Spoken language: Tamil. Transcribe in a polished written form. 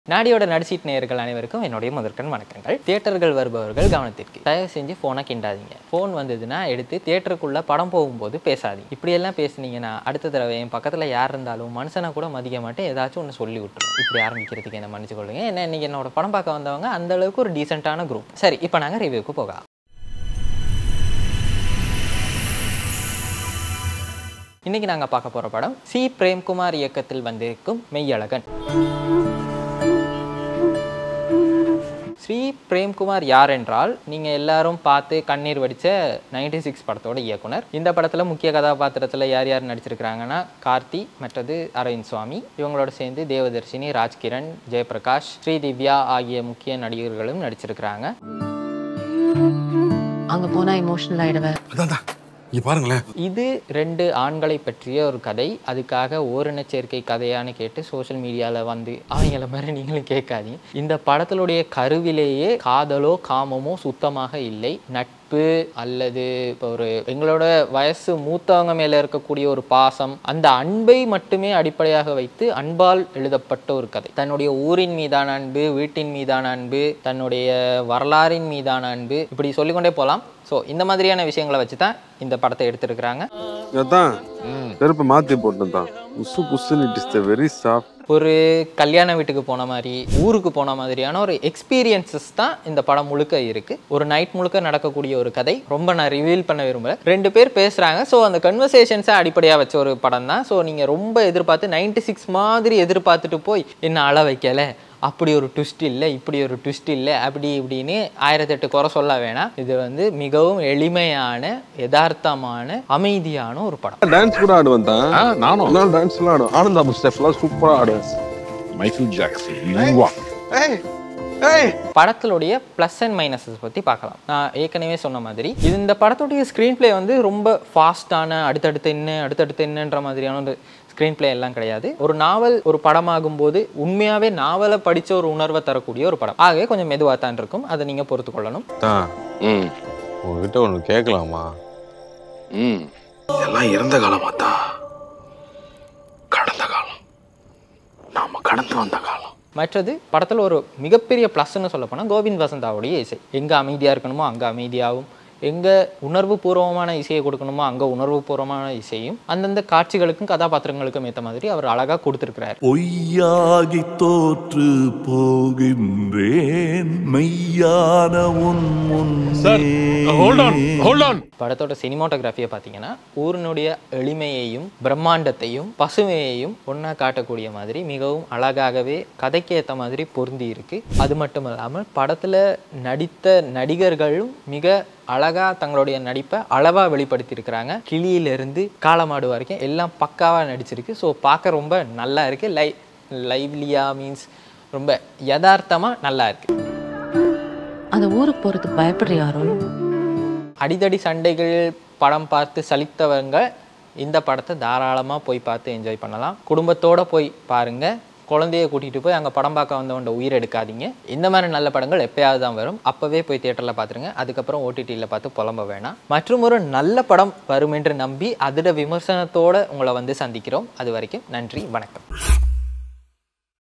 நாடியோட நடிசீட் நேயர்கள் அனைவருக்கும் என்னுடைய முதற்கண் வணக்கங்கள். தியேட்டர்கள் வருபவர்கள் கவனத்திற்கு, தயவு செஞ்சு ஃபோனை கிண்டாதீங்க. ஃபோன் வந்ததுன்னா எடுத்து தியேட்டருக்குள்ள படம் போகும்போது பேசாதீங்க. இப்படியெல்லாம் பேசுனீங்கன்னா அடுத்த தடவை என் பக்கத்தில் யார் இருந்தாலும் மனுஷனை கூட மதிக்க மாட்டேன், ஏதாச்சும் ஒன்று சொல்லி விட்டுரும். இப்படி ஆரம்பிக்கிறதுக்கு என்ன மன்னிச்சு கொள்ளுங்க. என்ன இன்னைக்கு என்னோட படம் பார்க்க வந்தவங்க அந்த அளவுக்கு ஒரு டீசெண்டான குரூப். சரி, இப்போ நாங்கள் ரிவ்யூக்கு போகலாம். இன்னைக்கு நாங்கள் பார்க்க போகிற படம் சி பிரேம்குமார் இயக்கத்தில் வந்திருக்கும் மெய்யழகன். ஸ்ரீ பிரேம்குமார் யார் என்றால், நீங்கள் எல்லாரும் பார்த்து கண்ணீர் வடித்த 96 படத்தோட இயக்குனர். இந்த படத்தில் முக்கிய கதாபாத்திரத்தில் யார் யார் நடிச்சிருக்கிறாங்கன்னா, கார்த்தி, மற்றது அரவிந்த் சுவாமி, இவங்களோட சேர்ந்து தேவதர்ஷினி, ராஜ்கிரண், ஜெயபிரகாஷ், ஸ்ரீதிவ்யா ஆகிய முக்கிய நடிகர்களும் நடிச்சிருக்கிறாங்க. அங்கே போனால் எமோஷனல் ஆகிடுவேன். பாருங்களேன், இது 2 ஆண்களை பற்றிய ஒரு கதை. அதுக்காக ஓரின சேர்க்கை கதையான்னு கேட்டு சோஷியல் மீடியாவில் வந்து அவங்கள மாதிரி நீங்களும் கேட்காதீங்க. இந்த படத்தினுடைய கருவிலேயே காதலோ காமமோ சுத்தமாக இல்லை. நட்பு அல்லது இப்போ ஒரு எங்களோட வயசு மூத்தவங்க மேலே இருக்கக்கூடிய ஒரு பாசம், அந்த அன்பை மட்டுமே அடிப்படையாக வைத்து அன்பால் எழுதப்பட்ட ஒரு கதை. தன்னுடைய ஊரின் மீதான அன்பு, வீட்டின் மீதான அன்பு, தன்னுடைய வரலாறின் மீதான அன்பு, இப்படி சொல்லிக்கொண்டே போகலாம். ஸோ இந்த மாதிரியான விஷயங்களை வச்சு தான் இந்த படத்தை எடுத்திருக்கிறாங்க. ஒரு கல்யாண வீட்டுக்கு போன மாதிரி, ஊருக்கு போன மாதிரியான ஒரு எக்ஸ்பீரியன்ஸஸ் தான் இந்த படம் முழுக்க இருக்கு. ஒரு நைட் முழுக்க நடக்கக்கூடிய ஒரு கதை. ரொம்ப நான் ரிவீல் பண்ண விரும்பல. 2 பேர் பேசுறாங்க. ஸோ அந்த கன்வர்சேஷன்ஸை அடிப்படையாக வச்ச ஒரு படம் தான். ஸோ நீங்கள் ரொம்ப எதிர்பார்த்து 96 மாதிரி எதிர்பார்த்துட்டு போய் என்ன அழ வைக்கல, அப்படி ஒரு ட்விஸ்ட் இல்லை, இப்படி ஒரு ட்விஸ்ட் இல்லை, அப்படி இப்படின்னு 1008 குறை சொல்ல வேணாம். இது வந்து மிகவும் எளிமையான, யதார்த்தமான, அமைதியான ஒரு படம். டான்ஸ் கூட ஆடுவேன் தான். நானும் டான்ஸ் எல்லாம் ஆடுவேன். ஆனந்தாபு ஸ்டெப்லாம் சூப்பரா ஆடுவேன். Michael Jackson. படத்தினுடைய ப்ளஸ் அண்ட் மைனஸஸ் பற்றி பார்க்கலாம். நான் ஏற்கனவே சொன்ன மாதிரி இந்த படத்துடைய ஸ்க்ரீன் பிளே வந்து ரொம்ப ஃபாஸ்டான அடுத்தடுத்து என்னன்ற மாதிரியான ஒரு ஸ்க்ரீன் பிளே எல்லாம் கிடையாது. ஒரு நாவல் ஒரு படமாகும் போது உண்மையாகவே நாவலை படித்த ஒரு உணர்வை தரக்கூடிய ஒரு படம். ஆகவே கொஞ்சம் மெதுவாக தான் இருக்கும். அதை நீங்கள் பொறுத்து கொள்ளணும். உங்ககிட்ட ஒன்று கேட்கலாமா? இதெல்லாம் இறந்த காலமா தான், கடந்த காலம், நாம கடந்து வந்த காலம். மற்றது படத்தில் ஒரு மிகப்பெரிய ப்ளஸ்ன்னு சொல்ல போனால் கோவிந்த் வசந்தாவுடைய இசை. எங்கே அமைதியாக இருக்கணுமோ அங்கே அமைதியாகவும், எங்கே உணர்வு பூர்வமான இசையை கொடுக்கணுமோ அங்கே உணர்வு பூர்வமான இசையும் அந்தந்த காட்சிகளுக்கும் கதாபாத்திரங்களுக்கும் ஏற்ற மாதிரி அவர் அழகாக கொடுத்துருக்கிறார். பொய்யாகி தோற்று போகின்றேன் மெய்யான படத்தோட சினிமாட்டோகிராஃபியை பார்த்தீங்கன்னா, ஊரினுடைய எளிமையையும் பிரம்மாண்டத்தையும் பசுமையையும் ஒன்றா காட்டக்கூடிய மாதிரி மிகவும் அழகாகவே கதைக்கு ஏற்ற மாதிரி பொருந்தி இருக்கு. அது மட்டும் இல்லாமல் படத்தில் நடித்த நடிகர்களும் மிக அழகா தங்களுடைய நடிப்பை அளவா வெளிப்படுத்தியிருக்கிறாங்க. கிளியிலிருந்து காளமாடு வரைக்கும் எல்லாம் பக்காவாக நடிச்சிருக்கு. ஸோ பார்க்க ரொம்ப நல்லா இருக்கு. லைவ்லியா மீன்ஸ் ரொம்ப யதார்த்தமாக நல்லா இருக்கு. அந்த ஊருக்கு போகிறதுக்கு பயப்படுறாரோ? அடிதடி சண்டைகள் படம் பார்த்து சலித்தவங்க இந்த படத்தை தாராளமாக போய் பார்த்து என்ஜாய் பண்ணலாம். குடும்பத்தோடு போய் பாருங்கள். குழந்தைய கூட்டிகிட்டு போய் அங்கே படம் பார்க்க வந்தவண்ட உயிர் எடுக்காதீங்க. இந்த மாதிரி நல்ல படங்கள் எப்பயாவது தான் வரும். அப்போவே போய் தியேட்டரில் பார்த்துருங்க. அதுக்கப்புறம் ஓடிடியில் பார்த்து புலம்ப வேணாம். மற்றும் ஒரு நல்ல படம் வரும் என்று நம்பி அதோட விமர்சனத்தோடு உங்களை வந்து சந்திக்கிறோம். அது வரைக்கும் நன்றி, வணக்கம்.